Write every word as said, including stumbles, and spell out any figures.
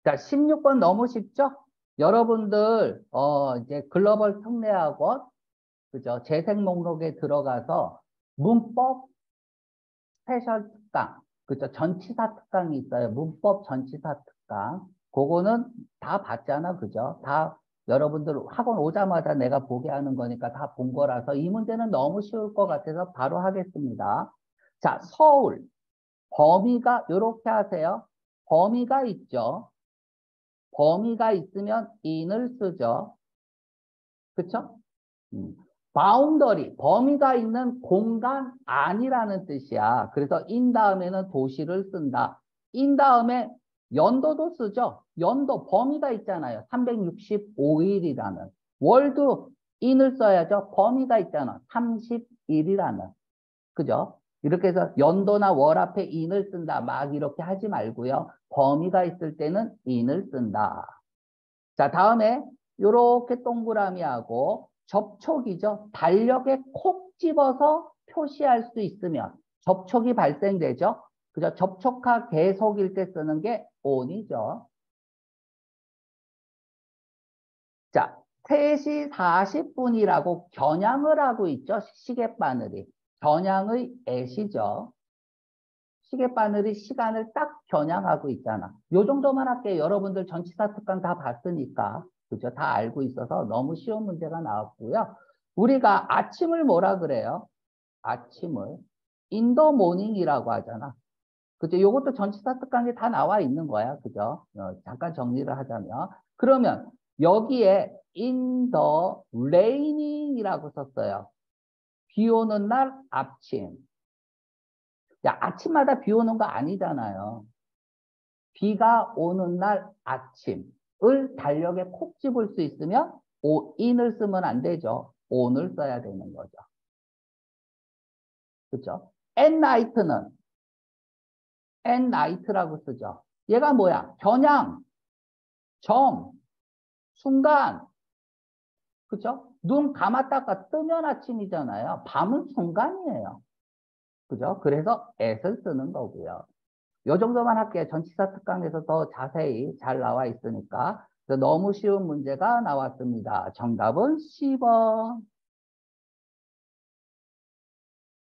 자, 십육 번 너무 쉽죠? 여러분들, 어, 이제 글로벌 특례학원, 그죠? 재생 목록에 들어가서 문법 스페셜 특강, 그죠? 전치사 특강이 있어요. 문법 전치사 특강. 그거는 다 봤잖아, 그죠? 다 여러분들 학원 오자마자 내가 보게 하는 거니까 다 본 거라서 이 문제는 너무 쉬울 것 같아서 바로 하겠습니다. 자, 서울. 범위가, 요렇게 하세요. 범위가 있죠. 범위가 있으면 in을 쓰죠. 그쵸? 음. 바운더리, 범위가 있는 공간 안이라는 뜻이야. 그래서 in 다음에는 도시를 쓴다. in 다음에 연도도 쓰죠. 연도, 범위가 있잖아요. 삼백육십오 일이라는. 월도 in을 써야죠. 범위가 있잖아. 삼십 일이라는. 그죠? 이렇게 해서 연도나 월 앞에 in을 쓴다. 막 이렇게 하지 말고요. 범위가 있을 때는 in을 쓴다. 자, 다음에 이렇게 동그라미하고 접촉이죠. 달력에 콕 집어서 표시할 수 있으면 접촉이 발생되죠. 그죠? 접촉하 계속일 때 쓰는 게 on이죠. 자, 세 시 사십 분이라고 겨냥을 하고 있죠. 시계바늘이. 겨냥의 at이죠. 시계바늘이 시간을 딱 겨냥하고 있잖아. 요 정도만 할게요. 여러분들 전치사 특강 다 봤으니까. 그죠? 다 알고 있어서 너무 쉬운 문제가 나왔고요. 우리가 아침을 뭐라 그래요? 아침을 in the morning이라고 하잖아. 그죠? 요것도 전치사 특강에 다 나와 있는 거야. 그죠? 어, 잠깐 정리를 하자면. 그러면 여기에 in the raining이라고 썼어요. 비 오는 날 아침. 야, 아침마다 비 오는 거 아니잖아요. 비가 오는 날 아침을 달력에 콕 집을 수 있으면 오, in을 쓰면 안 되죠. on을 써야 되는 거죠. 그렇죠? at night는 at night라고 쓰죠. 얘가 뭐야? 겨냥, 점, 순간. 그렇죠? 눈 감았다가 뜨면 아침이잖아요. 밤은 순간이에요. 그죠? 그래서 at을 쓰는 거고요. 요 정도만 할게요. 전치사 특강에서 더 자세히 잘 나와 있으니까. 너무 쉬운 문제가 나왔습니다. 정답은 십 번.